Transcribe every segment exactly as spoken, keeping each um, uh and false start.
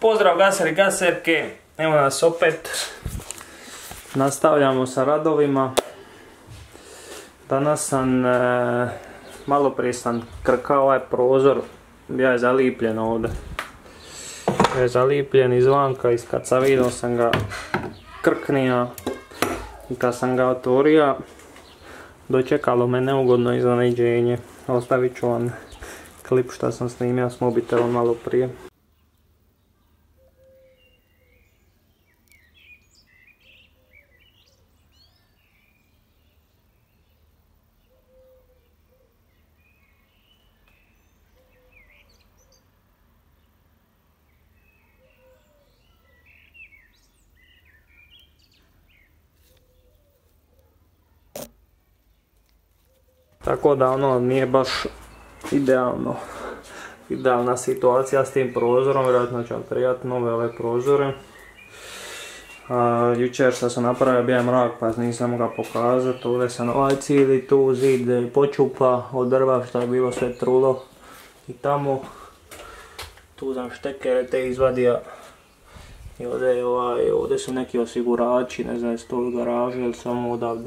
Pozdrav gaseri i gaserke, evo nas opet, nastavljamo sa radovima. Danas sam, e, malo prije sam krkao ovaj prozor, bio je zalipljen ovdje. Bio je zalipljen izvanka, kad sam vidio sam ga krknija i kad sam ga otvorio, dočekalo me neugodno iznenađenje. Ostavit ću vam klip što sam snimio s mobitelom malo prije. Tako da ono nije baš idealno, idealna situacija s tim prozorom, vjerojatno ću vam trebati nove ove prozore. A, jučer što sam napravio bio je mrak pa nisam mogao pokazati, ovdje sam ovaj cijeli tu zid počupa od drva što je bilo sve trulo i tamo. Tu sam štekere te izvadio i ovdje, ovaj, ovdje su neki osigurači, ne znam jesu to u garaži ili samo odavde.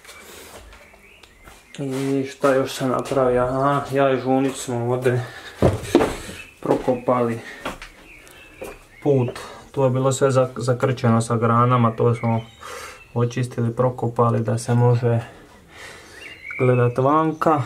I šta još sam napravio, aha, ja i žunić smo ovdje prokopali put, tu je bilo sve zakrčeno sa granama, to smo očistili, prokopali da se može gledat vanka.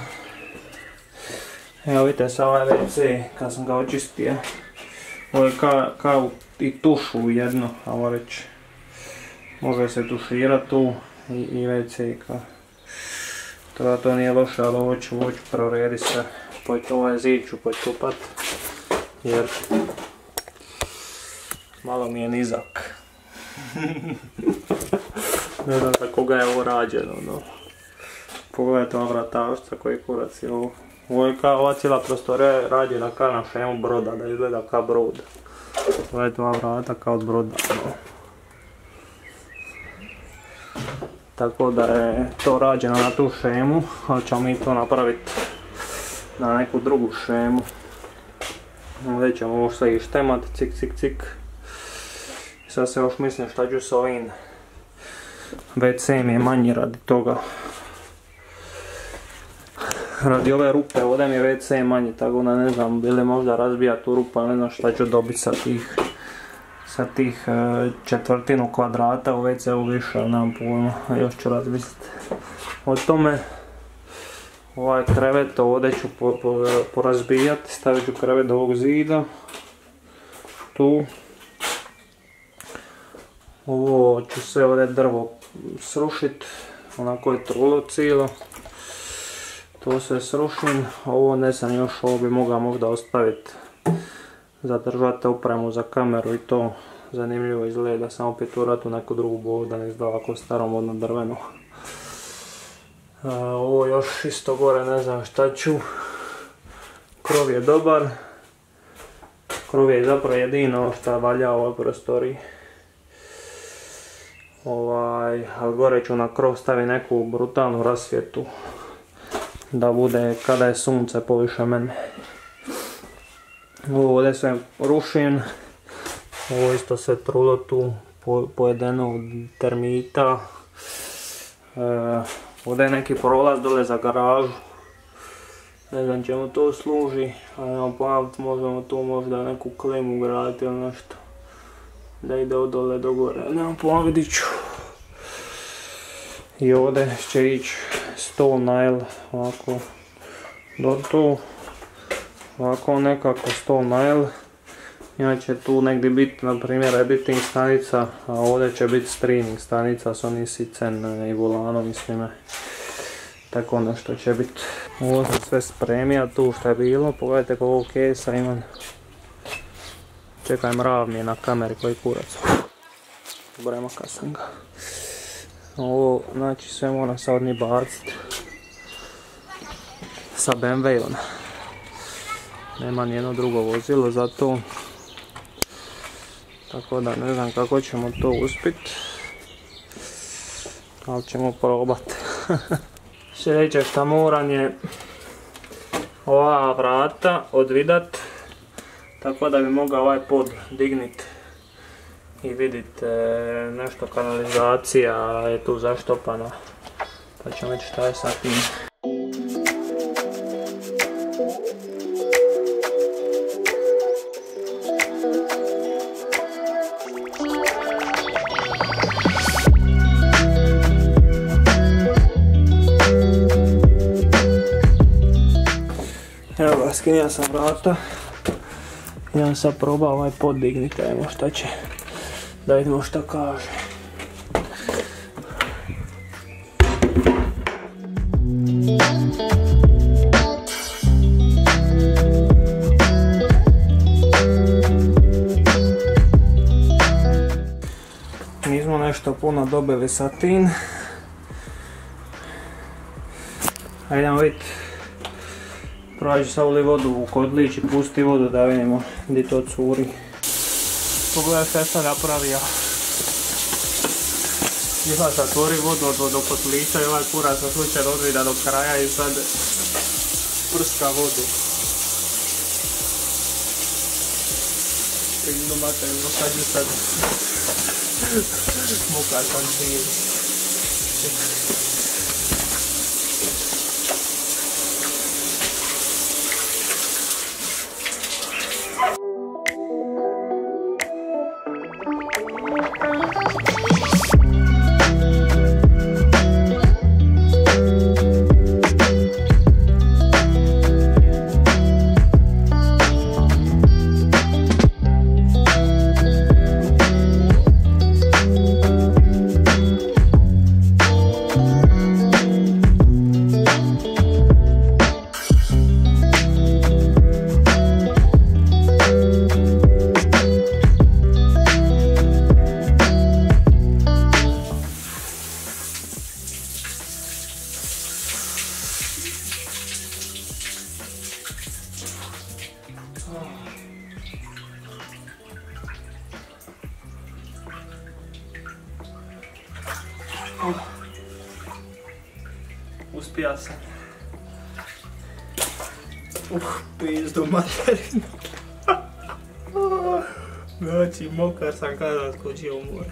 Evo vidite sa ovaj ve ce kad sam ga očistio, ovo je kao ka i tušu jedno, ovo reći, može se tuširati tu i, i ve ce kao. To, to nije loše, ali ovo ću, ovo ću prorediti se, pojte ovaj zid ću počupat, jer malo mi je nizak. Ne znam za koga je ovo rađeno, no. Pogledajte ova vratavšca koji kurac je ovo. Ovo je kao, ova cijela prostorija je rađena kao na šemu broda, da izgleda kao brod. Pogledajte ova vrata kao od broda, no. Tako da je to rađeno na tu šemu, ali ćemo mi to napraviti na neku drugu šemu. Ovdje ćemo ovo sve ištemati, cik cik cik. I sad se još mislim šta ću s ovim ve ce-em je manji radi toga. Radi ove rupe, ovdje mi je ve ce manji, tako da ne znam, bili možda razbija tu rupa, ne znam šta ću dobiti sa tih sa tih četvrtinu kvadrata u ve ce-u više, nemam pojma, još ću razmisliti o tome. Ovaj krevet ovdje ću po, po, porazbijati, stavit ću krevet do ovog zida, tu. Ovo ću sve ovdje drvo srušiti, onako je trulo cijelo. To sve srušim, ovo ne znam još, ovo bi mogao možda ostaviti. Zadržati opremu za kameru i to zanimljivo izgleda, samo opet urati u neku drugu boju da ne izgleda ovako staromodno drveno. A, ovo još isto gore ne znam šta ću. Krov je dobar. Krov je zapravo jedino što valja u ovoj prostoriji. Ovaj, ali gore ću na krov staviti neku brutalnu rasvjetu. Da bude kada je sunce poviše mene. Ovo ovdje sve rušim, ovo isto sve trulo tu pojedeno od termita. E, ovdje je neki prolaz dole za garažu, ne znam čemu to služi, ali nemam pojma, možemo tu možda neku klimu graditi ili nešto, da ide od dole do gore, nemam pojma, vidit ću. I ovdje će ići stol nail, ovako do tu. Ovako nekako stol nail, inače tu negdje biti na primjer editing stanica, a ovdje će biti streaming stanica s onim sicen i volanom i svime. Tako nešto će biti. Ovo sam sve spremio tu što je bilo, pogledajte koliko kesa imam. Čekaj, mrav mi je na kameri koji kurac. Bremaka sam ga. Ovo znači sve moram sad ni baciti. Sa be em ve-om. Nema nijedno drugo vozilo za to. Tako da ne znam kako ćemo to uspjeti. Ali ćemo probati. Sljedeće što moram je ova vrata odvidat Tako da bi mogao ovaj pod dignit i vidit e, nešto kanalizacija je tu zaštopana. Pa ćemo vidjeti šta je sa tim. Evo ga, skinio sam vrata. Ja sad probao ovaj pod digniti, ajmo šta će. Da vidimo šta kaže. Nismo nešto puno dobili sa tim. Ajdemo vidjeti. Prođi sad uli vodu u kodlić i pusti vodu da vidimo gdje to curi. Pogledaj šta sam napravio. Iva sad curi vodu od vodokotlića i ovaj kurac sa slučaj odvida do kraja i sad prska vodu. Pignu materinu, sad je sad muka sam cijeli. Uspija sam. Uh, pizdu materinu. Znači, mokar sam kada skočio u more.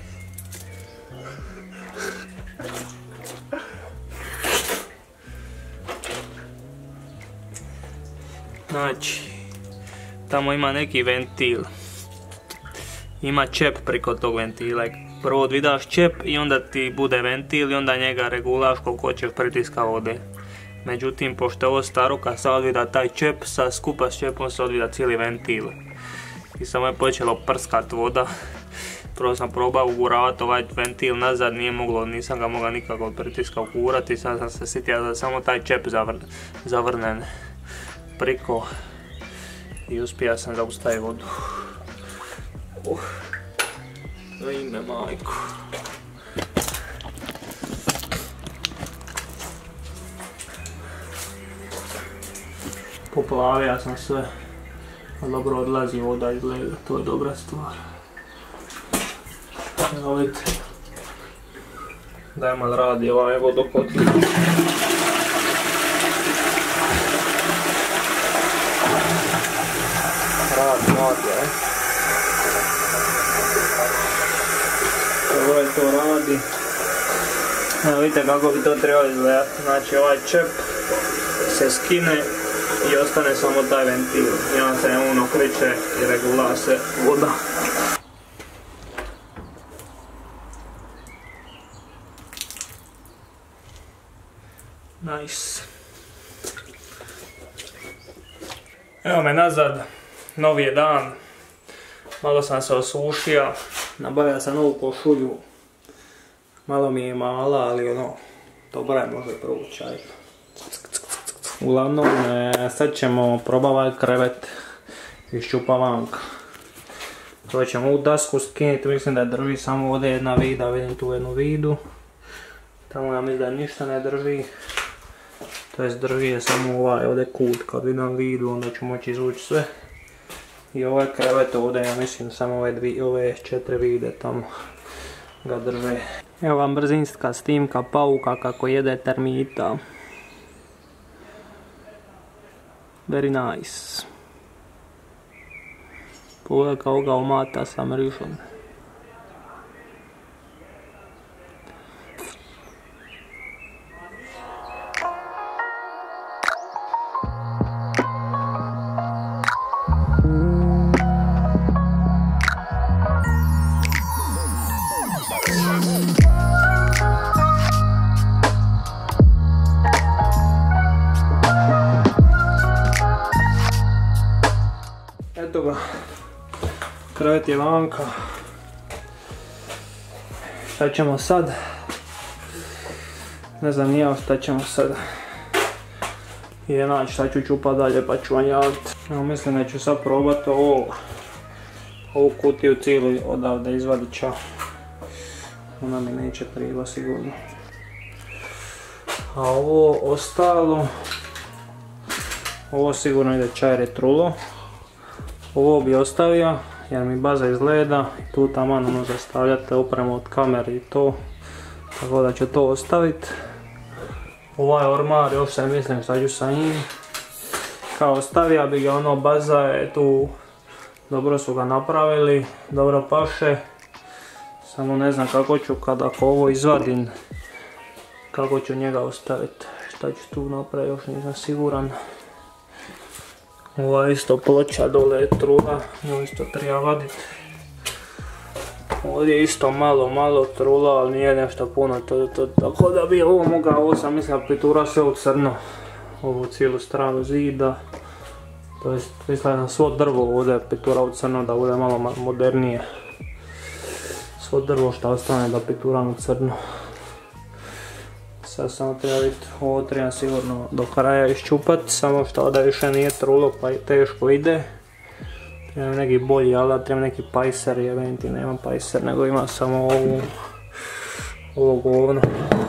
Znači, tamo ima neki ventil. Ima čep priko tog ventila. Prvo odvidaš čep i onda ti bude ventil i onda njega regulaš koliko ćeš pritiska vode. Međutim, pošto je ovo staro, kad se odvida taj čep, sa skupa s čepom se odvida cijeli ventil. I samo je počelo prskat voda. Prvo sam probao uguravati ovaj ventil nazad, nije moglo, nisam ga mogao nikako od pritiska ugurati. Sad sam se sitio da samo taj čep zavr, zavrnen priko i uspija sam zaustaviti vodu. Uh. Na ime majku. Poplavio sam sve. Dobro odlazi voda iz lega, to je dobra stvar. Evo vidite. Dajmo li radi ovaj vodokotlik. Radi, radi, aj. Ovo je to radi. Evo vidite kako bi to trebalo izgledati. Znači ovaj čep se skine i ostane samo taj ventil. I onda se on okreće i regula se voda. Nice. Evo me nazad. Novi je dan. Malo sam se osušio. Nabavio sam novu košulju. Malo mi je mala, ali ono, dobra je, može provući. Uglavnom, e, sad ćemo probavati krevet iz čupavanka. To ćemo u dasku skinuti, mislim da drži samo ovdje jedna vida, vidim tu jednu vidu. Tamo ja mislim da ništa ne drži. To jest drži je samo ovaj ovdje kut, kad vidim vidu onda ću moći izvući sve. I ovaj krevet ovdje, ja mislim samo ove, dvi, ove četiri vide tamo ga drže. Evo vam brzinska snimka pauka kako jede termita. Very nice. Pogledaj kao ga omata sa mrižom. Eto ga, krevet je vanka. Šta ćemo sad? Ne znam ni ja šta ćemo sad. Jednać šta ću čupat dalje pa ću vam javiti. Evo mislim da ću sad probat ovo, ovu kutiju cijelu odavde izvadit ću. Ona mi neće triba sigurno. A ovo ostalo, ovo sigurno ide čajre trulo. Ovo bi ostavio jer mi baza izgleda i tu taman ono zastavljate opremu od kamere i to. Tako da ću to ostaviti. Ovaj ormar još se mislim šta ću sa njim. Kao ostavio bi ga, ono baza je tu, dobro su ga napravili, dobro paše. Samo ne znam kako ću kad ako ovo izvadim, kako ću njega ostaviti. Šta ću tu napraviti još nisam siguran. Ova isto ploča dole je trula, nju isto treba vaditi. Ovdje isto malo, malo trula, ali nije nešto puno, to, to, tako da bi ovo mogao, ovo sam mislio pitura sve u crno. Ovu cijelu stranu zida. To jest, mislio na svo drvo ovdje pitura u crno da bude malo modernije. Svo drvo što ostane da pituram u crno. Sad samo treba vidjeti, ovo trebam sigurno do kraja iščupat, samo što ovdje više nije trulo pa teško ide. Trebam neki bolji alat, trebam neki pajser, jebem ti nemam pajser nego imam samo ovu, ovo govno.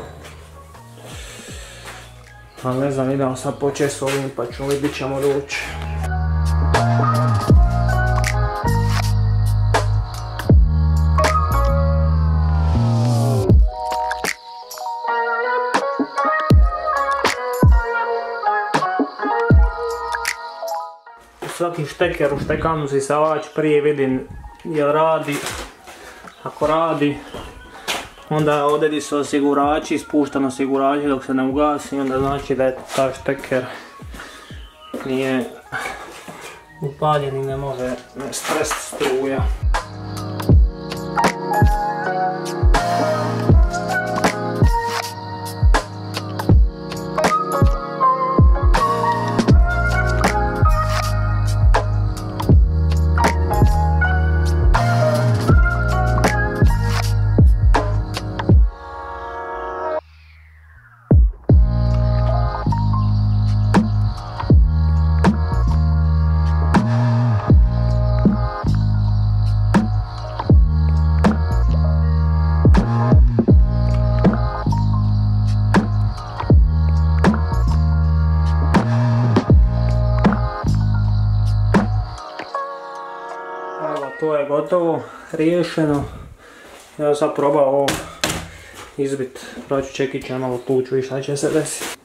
Ali ne znam, idemo sad početi s ovim pa ćemo vidjeti ćemo doći. Svaki šteker u štekanu sisavač prije vidim jel radi. Ako radi, onda ovdje di su osigurači, spuštan osigurači dok se ne ugasi, onda znači da je ta šteker nije upaljen i ne može stres struja. To je gotovo, riješeno. Ja sad probao ovo izbit, praću čekića, malo tuču i šta će se desiti.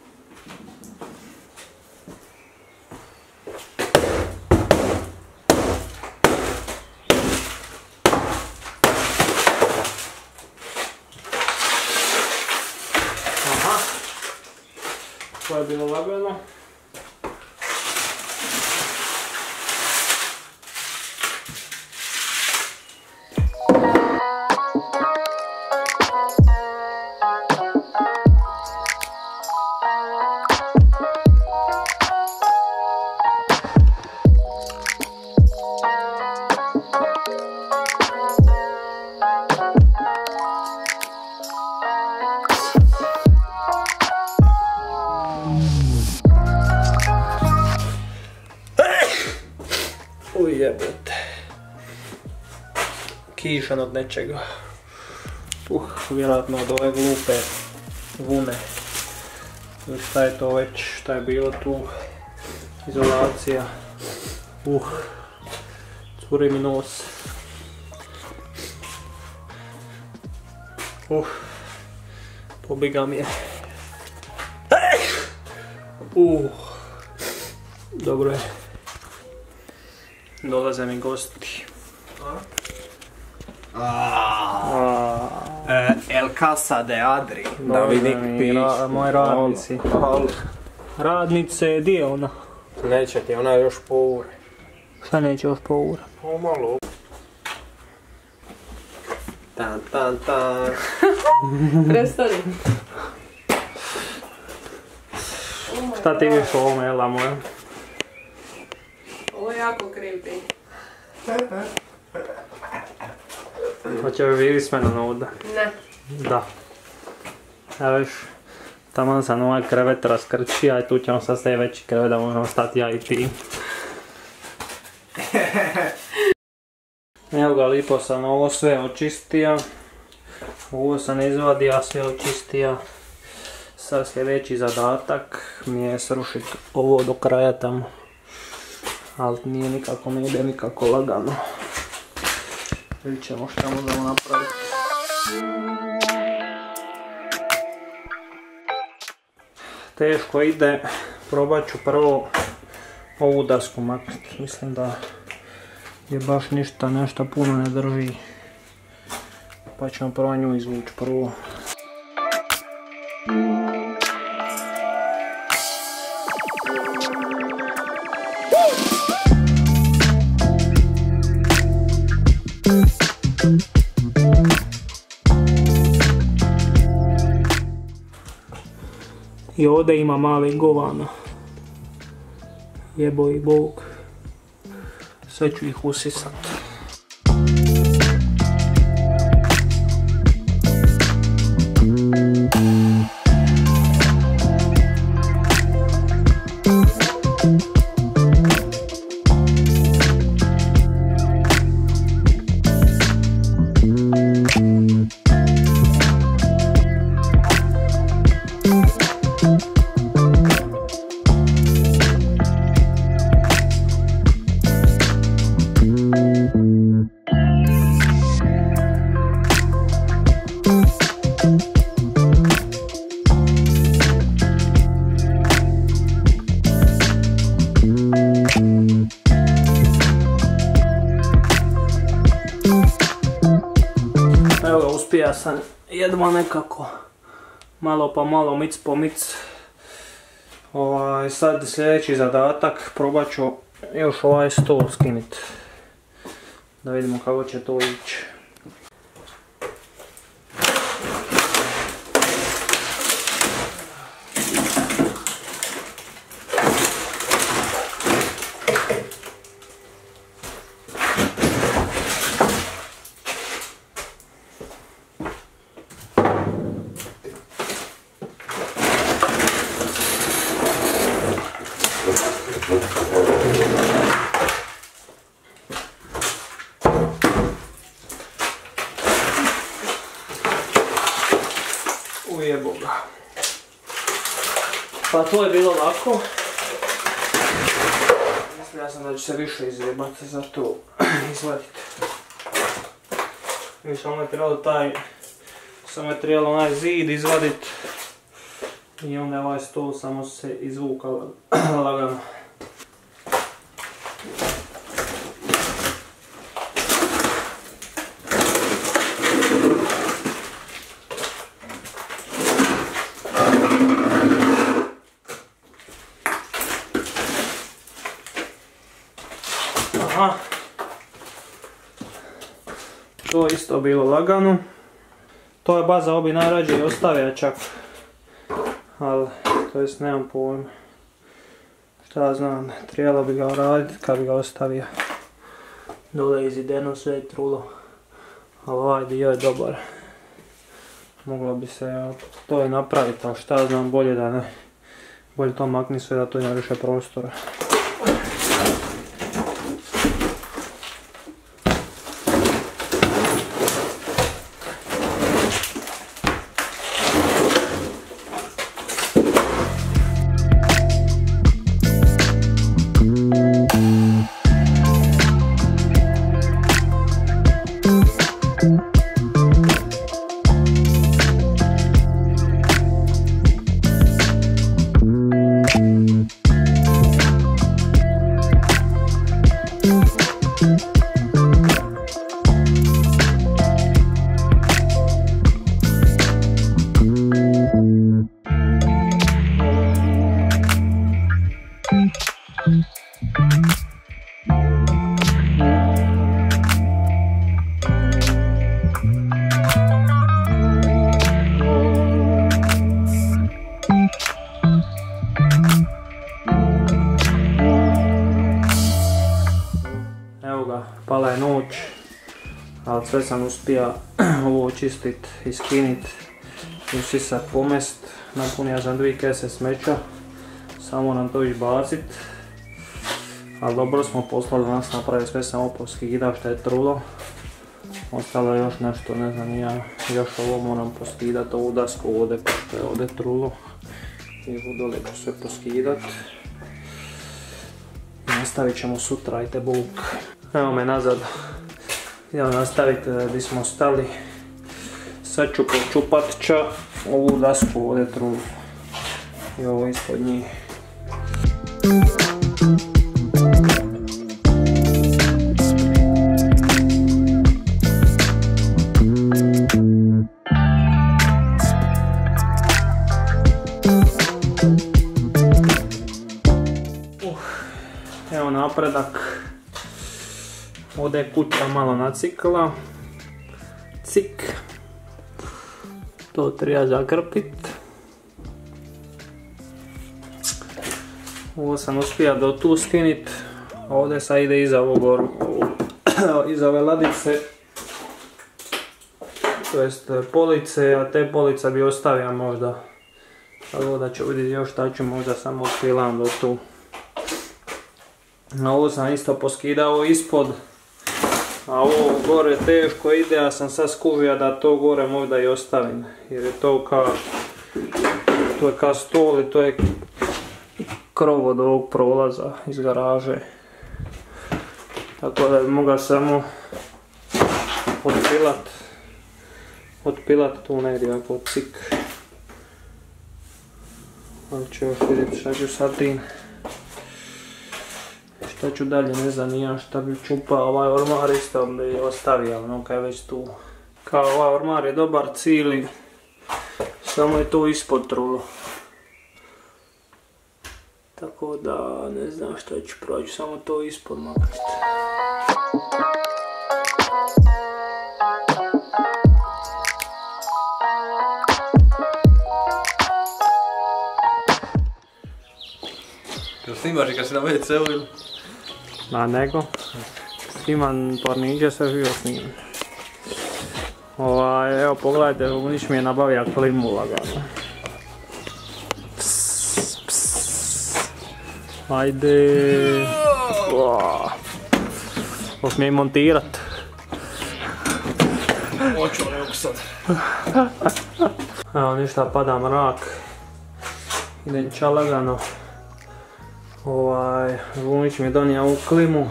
Aha, to je bilo lagano. Uj jebote. Kišan od nečega. Uh, vjerojatno od ove glupe vune. Šta je to već, šta je bilo tu? Izolacija. Uh, curi mi nos. Uh, pobiga mi je. Uh, dobro je. Dolaze mi gosti. El Casa de Adri. Dominik piš. Moj radnici. Radnice, di je ona? Neće ti, ona još po ure. Šta neće još po ure? O, malo. Tan, tan, tan. Prestani. Šta ti viš u ovome, Ela moja? Ovo je jako creepy. Hoće li vidjeti s menom ovdje? Ne. Da. Evo viš, tamo sam ovaj krevet raskrčio i tu ćemo sad sve veći krevet da možemo stati ja i ti. Evo ga, lipo sam ovo sve očistio. Ovo sam izvadio, sve očistio. Sad sljedeći zadatak mi je srušiti ovo do kraja tamo. Ali nije nikako, ne ide nikako lagano. Vidjet ćemo šta možemo napraviti. Teško ide, probat ću prvo ovu dasku maknuti. Mislim da je baš ništa, nešto puno ne drži. Pa ćemo prvo nju izvući prvo. I ovdje ima mali govana. Jebo i Bog. Sve ću ih usisat. Uspija sam jedva nekako, malo pa malo, mic po mic. Ovaj, sad sljedeći zadatak, probat ću još ovaj stol skinit. Da vidimo kako će to ići. Ujebo ga. Pa to je bilo lako. Mislio sam da ću se više izjebati za to izvaditi. I samo je trebalo taj, samo je trebalo onaj zid izvaditi. I onda ovaj stol samo se izvuka lagano. Aha. To je isto bilo lagano. To je baza, ovo bi najrađe i ostavio čak. Ali, to jest nemam pojma. Šta znam, trebalo bi ga raditi kad bi ga ostavio. Dole izideno sve je trulo. Ali ovaj dio je dobar. Moglo bi se to i napraviti, ali šta znam, bolje da ne. Bolje to makni sve da to ima više prostora. ali sve sam uspio ovo očistit, iskinit, usisat, pomest. Napunio sam dvije kese smeća, samo nam to izbacit. Ali dobro smo poslali danas napraviti, sve samo poskidao što je trulo. Ostalo je još nešto, ne znam ja, još ovo moram poskidat, ovu dasku ovdje, pošto je ovdje trulo. I ovo dole ću sve poskidat. I nastavit ćemo sutra, ajte buk. Evo me nazad. Idemo nastaviti gdje smo stali. Sad ću počupat ča ovu dasku ovdje trulo. I ovo ispod njih. Evo napredak. Ovdje je kuća malo nacikla. Cik. To treba zakrpit. Ovo sam uspio do tu skinit. Ovdje sad ide iza ovog, iza ove ladice. To jest police, a te police bi ostavio možda. Tako da ću vidjeti još šta ću možda samo otpilam do tu. Na ovo sam isto poskidao ispod. A ovo gore teško ide, ja sam sad skužio da to gore možda i ostavim. Jer je to kao, to je kao stol i to je krov od ovog prolaza iz garaže. Tako da bi mogao samo otpilat. Otpilat tu negdje ako cik. Ali ću još vidjeti šta ću sad tim. Šta ću dalje, ne znam nijam šta bi čupao, ovaj ormar isto bi ostavio, ono kaj je već tu. Kao ovaj ormar je dobar cili, samo je to ispod trulo. Tako da ne znam šta ću proći, samo to ispod maknuti. Jel snimaš i kad si na ve ce u ili? Ma nego, snimam porniđe, sve živo snimam. Ovaj, evo pogledajte, Unić mi je nabavio klimu lagano. Pss, pss. Ajde. Hoće mi je montirat. Hoću li sad. Evo ništa, pada mrak. Idem ča lagano. Ovaj, Vunić mi je donio ovu klimu.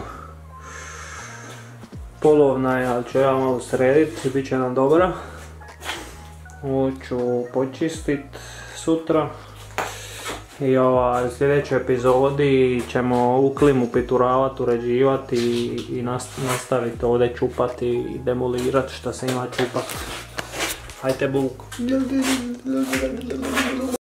Polovna je, ali ću ja malo srediti i bit će nam dobra. Ovo ću počistit sutra. I ovaj, u sljedećoj epizodi ćemo ovu klimu pituravati, uređivati i, i nastaviti ovdje čupati i demolirati što se ima čupati. Hajde buk.